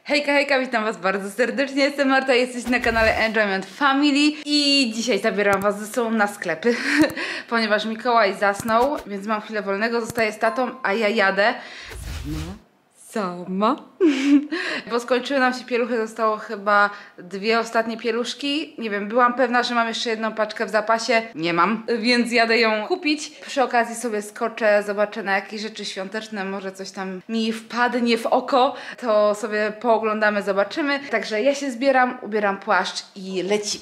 Hejka, hejka, witam was bardzo serdecznie, jestem Marta, jesteś na kanale Enjoyment Family i dzisiaj zabieram was ze sobą na sklepy, ponieważ Mikołaj zasnął, więc mam chwilę wolnego, zostaję z tatą, a ja jadę sama. Bo skończyły nam się pieluchy, zostało chyba 2 ostatnie pieluszki. Nie wiem, byłam pewna, że mam jeszcze jedną paczkę w zapasie. Nie mam, więc jadę ją kupić. Przy okazji sobie skoczę, zobaczę na jakieś rzeczy świąteczne, może coś tam mi wpadnie w oko. To sobie pooglądamy, zobaczymy. Także ja się zbieram, ubieram płaszcz i lecimy.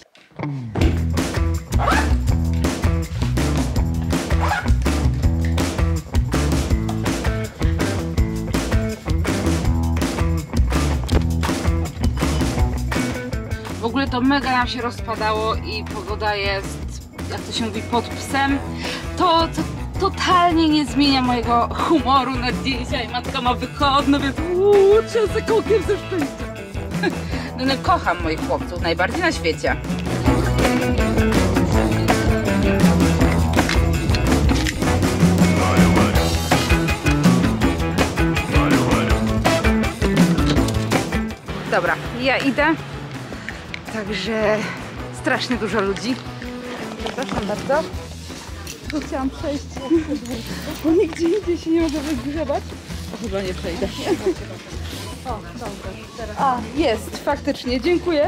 W ogóle to mega nam się rozpadało i pogoda jest, jak to się mówi, pod psem. To totalnie nie zmienia mojego humoru na dzisiaj. Matka ma wychodne, więc trzęsę kokiem ze szczęścia. No kocham moich chłopców, najbardziej na świecie. Dobra, ja idę. Także strasznie dużo ludzi. Przepraszam bardzo. Tu chciałam przejść, bo nigdzie indziej się nie mogę wygrzebać. O, chyba nie przejdę. O, dobrze. Teraz. A, jest, faktycznie, dziękuję.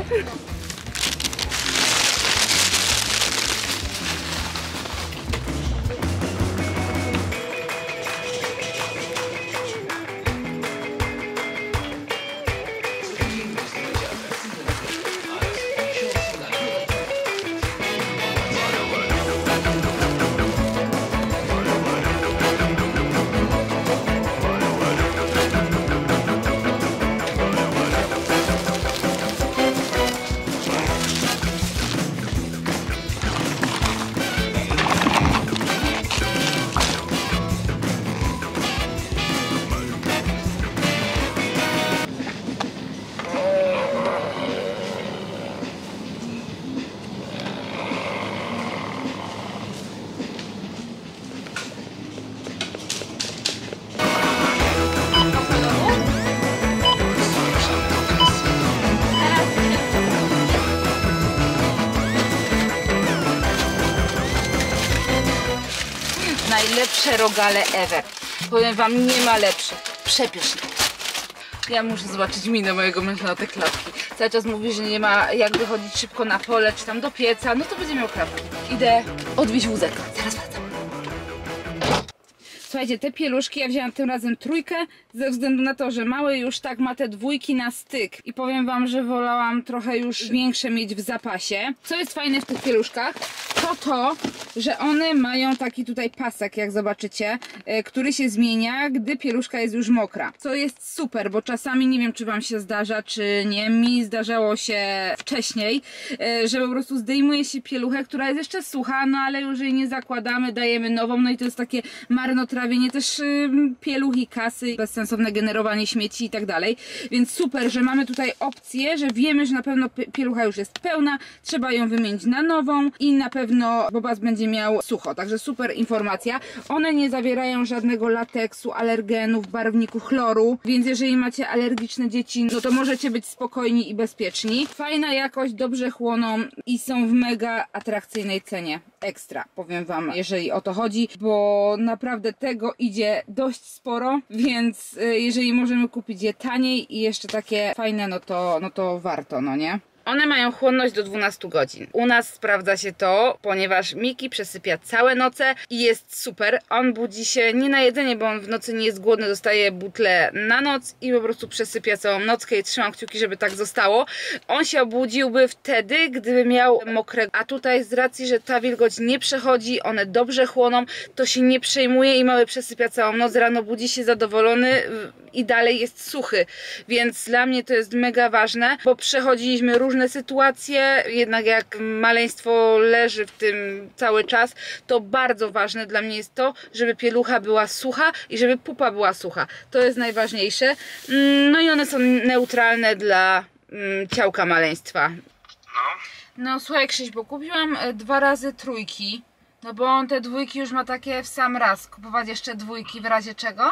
Najlepsze rogale ever. Powiem wam, nie ma lepszych. Przepyszne. Ja muszę zobaczyć minę mojego męża na te klapki. Cały czas mówi, że nie ma jak wychodzić szybko na pole, czy tam do pieca. No to będzie miał klapki. Idę odwieźć wózek. Zaraz wracam. Słuchajcie, te pieluszki ja wzięłam tym razem 3, ze względu na to, że mały już tak ma te 2 na styk. I powiem wam, że wolałam trochę już większe mieć w zapasie. Co jest fajne w tych pieluszkach, to, że one mają taki tutaj pasek, jak zobaczycie, który się zmienia, gdy pieluszka jest już mokra. Co jest super, bo czasami, nie wiem czy wam się zdarza, czy nie, mi zdarzało się wcześniej, że po prostu zdejmuje się pieluchę, która jest jeszcze sucha, no ale już jej nie zakładamy, dajemy nową, no i to jest takie marnotrawienie też pieluch i kasy, bezsensowne generowanie śmieci i tak dalej. Więc super, że mamy tutaj opcję, że wiemy, że na pewno pielucha już jest pełna, trzeba ją wymienić na nową i na pewno Bobas będzie miał sucho, także super informacja. One nie zawierają żadnego lateksu, alergenów, barwników, chloru, więc jeżeli macie alergiczne dzieci, no to możecie być spokojni i bezpieczni. Fajna jakość, dobrze chłoną i są w mega atrakcyjnej cenie. Ekstra, powiem wam, jeżeli o to chodzi, bo naprawdę tego idzie dość sporo, więc jeżeli możemy kupić je taniej i jeszcze takie fajne, no to warto, no nie? One mają chłonność do 12 godzin. U nas sprawdza się to, ponieważ Miki przesypia całe noce i jest super. On budzi się nie na jedzenie, bo on w nocy nie jest głodny, dostaje butlę na noc i po prostu przesypia całą nockę i trzymam kciuki, żeby tak zostało. On się obudziłby wtedy, gdyby miał mokre, a tutaj z racji, że ta wilgoć nie przechodzi, one dobrze chłoną, to się nie przejmuje i mały przesypia całą noc, rano budzi się zadowolony i dalej jest suchy, więc dla mnie to jest mega ważne, bo przechodziliśmy różne sytuacje, jednak jak maleństwo leży w tym cały czas, to bardzo ważne dla mnie jest to, żeby pielucha była sucha i żeby pupa była sucha. To jest najważniejsze. No i one są neutralne dla ciałka maleństwa. No słuchaj Krzyś, bo kupiłam 2 razy 3, no bo on te 2 już ma takie w sam raz. Kupować jeszcze 2 w razie czego?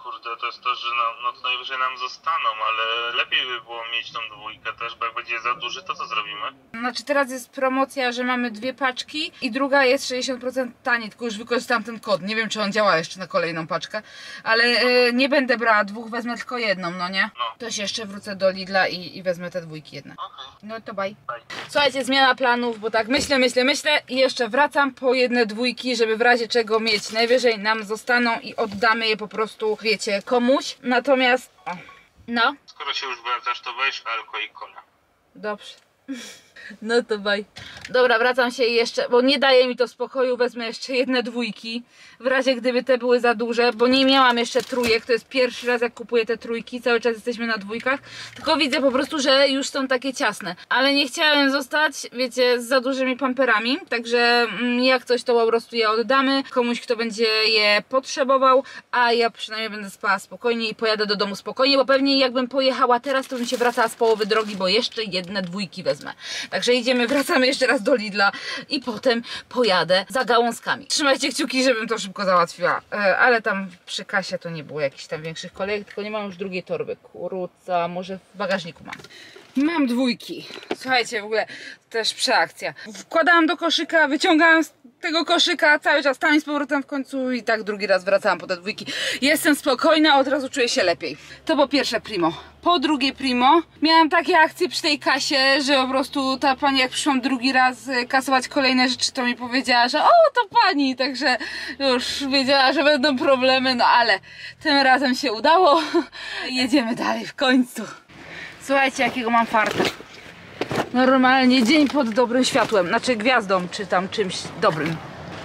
kurde, to jest to, że no to najwyżej nam zostaną, ale lepiej by było mieć tą dwójkę też, bo jak będzie za duży, to co zrobimy? Znaczy teraz jest promocja, że mamy 2 paczki i druga jest 60% taniej, tylko już wykorzystałam ten kod. Nie wiem, czy on działa jeszcze na kolejną paczkę, ale nie będę brała 2, wezmę tylko jedną, no nie? No. To się jeszcze wrócę do Lidla i wezmę te 2 jednak. Okej. No to bye. Bye. Słuchajcie, zmiana planów, bo tak myślę i jeszcze wracam po jedne 2, żeby w razie czego mieć. Najwyżej nam zostaną i oddamy je po prostu, wiecie, komuś. Natomiast, no. Skoro się już wracasz, to weź alko i cola. Dobrze. No to baj. Dobra, wracam się jeszcze, bo nie daje mi to spokoju, wezmę jeszcze jedne 2, w razie gdyby te były za duże, bo nie miałam jeszcze 3, to jest pierwszy raz jak kupuję te 3, cały czas jesteśmy na 2, tylko widzę po prostu, że już są takie ciasne, ale nie chciałem zostać, wiecie, z za dużymi pamperami, także jak coś to po prostu je oddamy komuś, kto będzie je potrzebował, a ja przynajmniej będę spała spokojnie i pojadę do domu spokojnie, bo pewnie jakbym pojechała teraz, to bym się wracała z połowy drogi, bo jeszcze jedne 2 wezmę. Także idziemy, wracamy jeszcze raz do Lidla i potem pojadę za gałązkami. Trzymajcie kciuki, żebym to szybko załatwiła. Ale tam przy kasie to nie było jakichś tam większych kolejek, tylko nie mam już drugiej torby. Kurca, może w bagażniku mam. Mam 2. Słuchajcie, w ogóle też przeakcja. Wkładałam do koszyka, wyciągałam z tego koszyka, cały czas tam i z powrotem w końcu i tak drugi raz wracałam po te 2. Jestem spokojna, od razu czuję się lepiej. To po pierwsze primo. Po drugie primo, miałam takie akcje przy tej kasie, że po prostu ta pani, jak przyszłam drugi raz kasować kolejne rzeczy, to mi powiedziała, że o, to pani, także już wiedziała, że będą problemy, no ale tym razem się udało. Jedziemy dalej w końcu. Słuchajcie, jakiego mam farta. Normalnie dzień pod dobrym światłem, znaczy gwiazdą, czy tam czymś dobrym.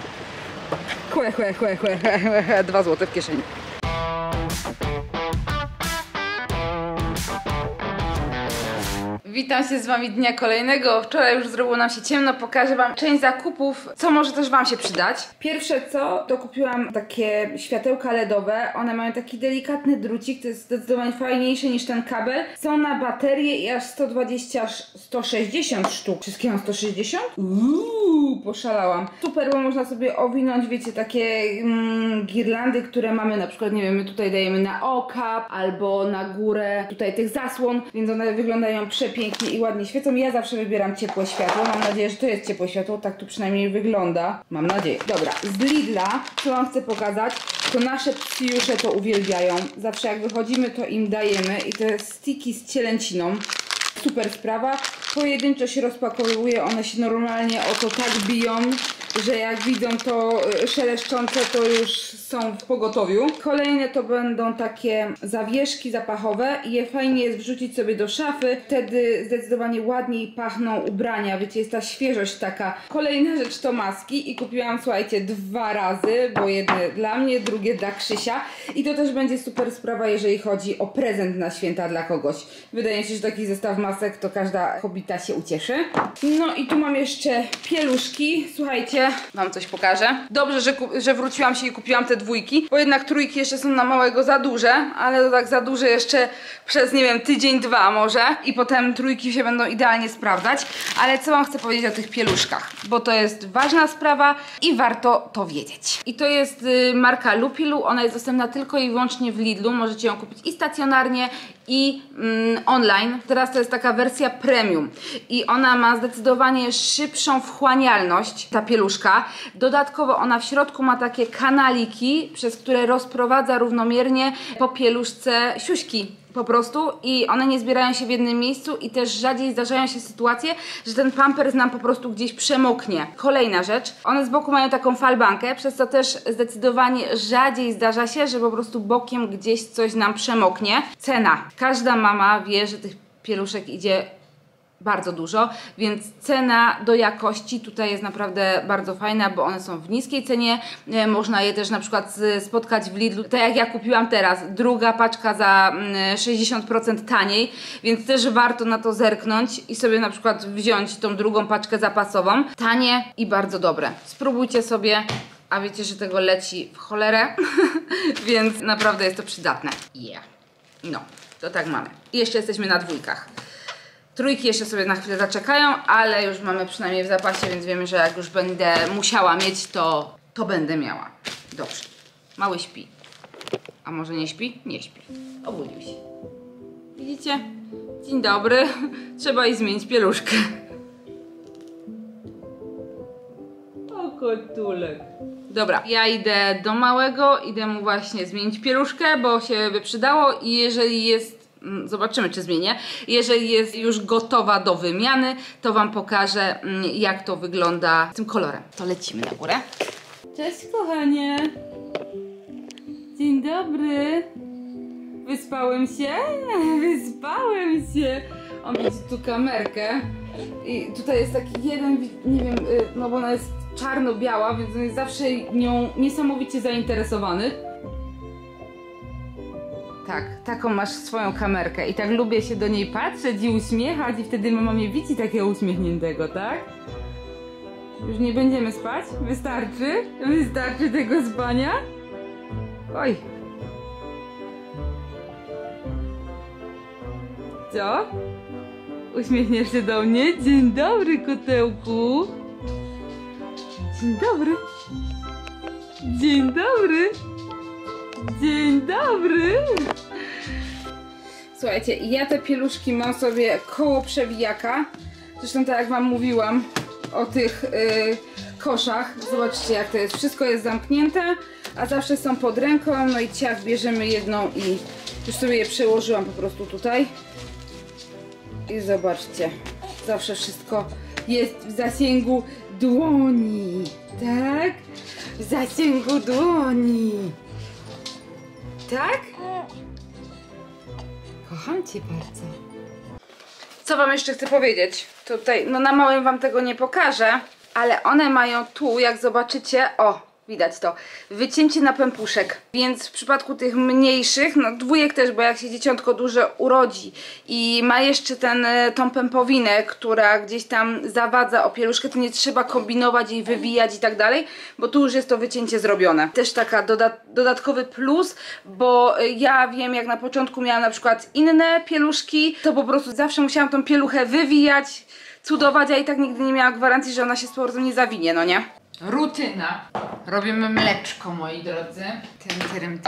2 złote w kieszeni. Witam się z wami dnia kolejnego. Wczoraj już zrobiło nam się ciemno. Pokażę wam część zakupów, co może też wam się przydać. Pierwsze co, to kupiłam takie światełka LEDowe. One mają taki delikatny drucik, to jest zdecydowanie fajniejsze niż ten kabel. Są na baterię i aż 120, 160 sztuk. Wszystkie mam 160? Poszalałam. Super, bo można sobie owinąć, wiecie, takie girlandy, które mamy na przykład, nie wiem, my tutaj dajemy na okap albo na górę tutaj tych zasłon, więc one wyglądają przepięknie i ładnie świecą. Ja zawsze wybieram ciepłe światło. Mam nadzieję, że to jest ciepłe światło. Tak tu przynajmniej wygląda. Mam nadzieję. Dobra, z Lidla, co wam chcę pokazać, to nasze psiusze to uwielbiają. Zawsze jak wychodzimy, to im dajemy i to jest sticky z cielęciną. Super sprawa. Pojedynczo się rozpakowuje, one się normalnie o to tak biją, że jak widzą to szeleszczące, to już są w pogotowiu. Kolejne to będą takie zawieszki zapachowe i je fajnie jest wrzucić sobie do szafy, wtedy zdecydowanie ładniej pachną ubrania, wiecie, jest ta świeżość taka. Kolejna rzecz to maski i kupiłam, słuchajcie, 2 razy, bo jedne dla mnie, drugie dla Krzysia i to też będzie super sprawa, jeżeli chodzi o prezent na święta dla kogoś. Wydaje mi się, że taki zestaw masek to każda kobieta się ucieszy. No i tu mam jeszcze pieluszki, słuchajcie, wam coś pokażę. Dobrze, że wróciłam się i kupiłam te 2, bo jednak 3 jeszcze są na małego za duże, ale to tak za duże jeszcze przez, nie wiem, tydzień, 2 może i potem 3 się będą idealnie sprawdzać. Ale co wam chcę powiedzieć o tych pieluszkach, bo to jest ważna sprawa i warto to wiedzieć. I to jest marka Lupilu, ona jest dostępna tylko i wyłącznie w Lidlu, możecie ją kupić i stacjonarnie i online. Teraz to jest taka wersja premium i ona ma zdecydowanie szybszą wchłanialność, ta pieluszka. Dodatkowo ona w środku ma takie kanaliki, przez które rozprowadza równomiernie po pieluszce siuśki po prostu i one nie zbierają się w jednym miejscu i też rzadziej zdarzają się sytuacje, że ten pampers nam po prostu gdzieś przemoknie. Kolejna rzecz, one z boku mają taką falbankę, przez co też zdecydowanie rzadziej zdarza się, że po prostu bokiem gdzieś coś nam przemoknie. Cena. Każda mama wie, że tych pieluszek idzie bardzo dużo, więc cena do jakości tutaj jest naprawdę bardzo fajna, bo one są w niskiej cenie, można je też na przykład spotkać w Lidlu, tak jak ja kupiłam teraz, druga paczka za 60% taniej, więc też warto na to zerknąć i sobie na przykład wziąć tą drugą paczkę zapasową, tanie i bardzo dobre. Spróbujcie sobie, a wiecie, że tego leci w cholerę, więc naprawdę jest to przydatne. No, to tak mamy. I jeszcze jesteśmy na 2. 3 jeszcze sobie na chwilę zaczekają, ale już mamy przynajmniej w zapasie, więc wiemy, że jak już będę musiała mieć, to będę miała. Dobrze. Mały śpi. A może nie śpi? Nie śpi. Obudził się. Widzicie? Dzień dobry. Trzeba jej zmienić pieluszkę. O, kotulek. Dobra, ja idę do małego, idę mu właśnie zmienić pieluszkę, bo się by przydało i jeżeli jest, zobaczymy czy zmienię, jeżeli jest już gotowa do wymiany, to wam pokażę jak to wygląda z tym kolorem. To lecimy na górę. Cześć kochanie. Dzień dobry. Wyspałem się? Wyspałem się. On widzi tu kamerkę i tutaj jest taki jeden, nie wiem, no bo ona jest czarno-biała, więc on jest zawsze nią niesamowicie zainteresowany. Tak, taką masz swoją kamerkę i tak lubię się do niej patrzeć i uśmiechać i wtedy mama mnie widzi takiego uśmiechniętego, tak? Już nie będziemy spać? Wystarczy? Wystarczy tego spania? Oj. Co? Uśmiechniesz się do mnie? Dzień dobry, kotełku. Dzień dobry. Dzień dobry. Dzień dobry. Słuchajcie, ja te pieluszki mam sobie koło przewijaka. Zresztą tak jak wam mówiłam o tych koszach. Zobaczcie jak to jest. Wszystko jest zamknięte, a zawsze są pod ręką. No i ciach, bierzemy jedną i już sobie je przełożyłam po prostu tutaj. I zobaczcie, zawsze wszystko jest w zasięgu dłoni, tak? W zasięgu dłoni. Tak? Kocham cię bardzo. Co wam jeszcze chcę powiedzieć? Tutaj, no na małym wam tego nie pokażę, ale one mają tu, jak zobaczycie, o, widać to, wycięcie na pępuszek, więc w przypadku tych mniejszych, no dwójek też, bo jak się dzieciątko duże urodzi i ma jeszcze tą pępowinę, która gdzieś tam zawadza o pieluszkę, to nie trzeba kombinować i wywijać i tak dalej, bo tu już jest to wycięcie zrobione. Też taka dodatkowy plus, bo ja wiem, jak na początku miałam na przykład inne pieluszki, to po prostu zawsze musiałam tą pieluchę wywijać, cudować, a i tak nigdy nie miałam gwarancji, że ona się z powrotem nie zawinie, no nie? Rutyna. Robimy mleczko, moi drodzy. Tym.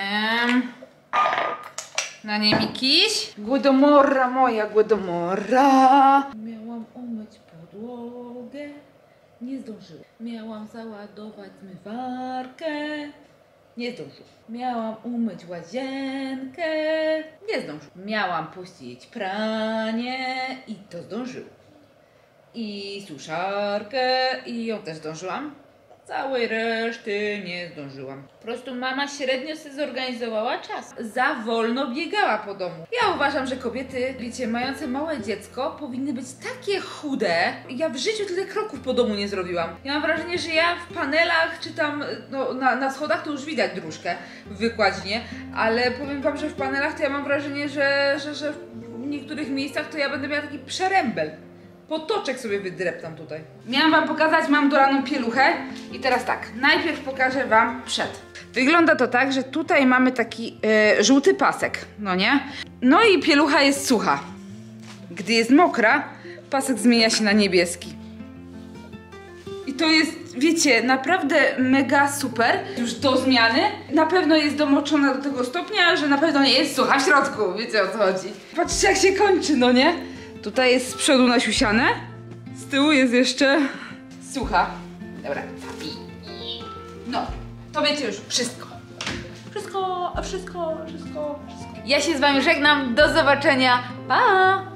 Na nie mi kiś. Głodomora moja, głodomora. Miałam umyć podłogę. Nie zdążyłam. Miałam załadować zmywarkę. Nie zdążyłam. Miałam umyć łazienkę. Nie zdążyłam. Miałam puścić pranie i to zdążyłam. I suszarkę i ją też zdążyłam. Całej reszty nie zdążyłam. Po prostu mama średnio sobie zorganizowała czas. Za wolno biegała po domu. Ja uważam, że kobiety, wiecie, mające małe dziecko powinny być takie chude. Ja w życiu tyle kroków po domu nie zrobiłam. Ja mam wrażenie, że ja w panelach czy tam no, na schodach to już widać dróżkę w wykładzinie, ale powiem wam, że w panelach to ja mam wrażenie, że w niektórych miejscach to ja będę miała taki przerębel. Potoczek sobie wydreptam tutaj. Miałam wam pokazać, mam doraną pieluchę. I teraz tak, najpierw pokażę wam przed. Wygląda to tak, że tutaj mamy taki żółty pasek, no nie? No i pielucha jest sucha. Gdy jest mokra, pasek zmienia się na niebieski. I to jest, wiecie, naprawdę mega super. Już do zmiany. Na pewno jest domoczona do tego stopnia, że na pewno nie jest sucha w środku. Wiecie o co chodzi. Patrzcie jak się kończy, no nie? Tutaj jest z przodu nasiusiane, z tyłu jest jeszcze sucha. Dobra, no, to wiecie już wszystko. Wszystko. Ja się z wami żegnam, do zobaczenia, pa!